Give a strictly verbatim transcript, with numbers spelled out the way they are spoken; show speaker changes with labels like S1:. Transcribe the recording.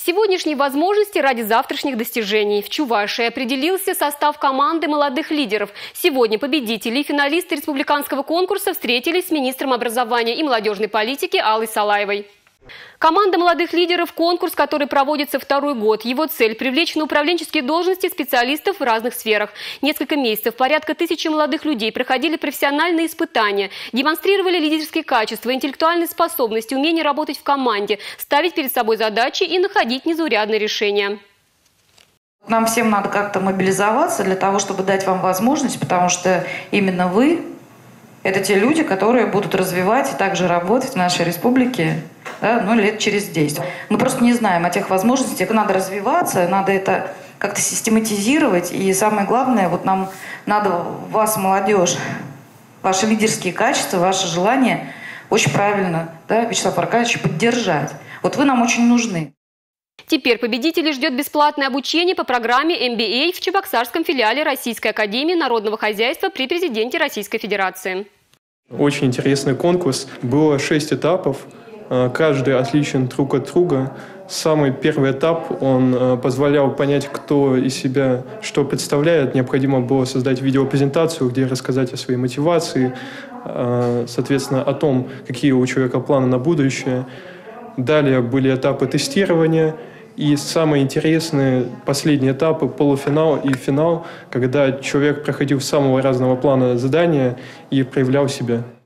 S1: Сегодняшние возможности ради завтрашних достижений. В Чувашии определился состав команды молодых лидеров. Сегодня победители и финалисты республиканского конкурса встретились с министром образования и молодежной политики Аллой Салаевой. Команда молодых лидеров – конкурс, который проводится второй год. Его цель – привлечь на управленческие должности специалистов в разных сферах. Несколько месяцев порядка тысячи молодых людей проходили профессиональные испытания, демонстрировали лидерские качества, интеллектуальные способности, умение работать в команде, ставить перед собой задачи и находить незаурядные решения.
S2: Нам всем надо как-то мобилизоваться для того, чтобы дать вам возможность, потому что именно вы – это те люди, которые будут развивать и также работать в нашей республике, да, ну, лет через десять. Мы просто не знаем о тех возможностях. Надо развиваться, надо это как-то систематизировать. И самое главное, вот нам надо вас, молодежь, ваши лидерские качества, ваше желание очень правильно, да, Вячеслав Аркадьевич, поддержать. Вот вы нам очень нужны.
S1: Теперь победителей ждет бесплатное обучение по программе эм би эй в Чебоксарском филиале Российской академии народного хозяйства при президенте Российской Федерации.
S3: Очень интересный конкурс. Было шесть этапов. Каждый отличен друг от друга. Самый первый этап, он позволял понять, кто из себя что представляет. Необходимо было создать видеопрезентацию, где рассказать о своей мотивации, соответственно, о том, какие у человека планы на будущее. Далее были этапы тестирования. И самые интересные последние этапы, полуфинал и финал, когда человек проходил самого разного плана задания и проявлял себя.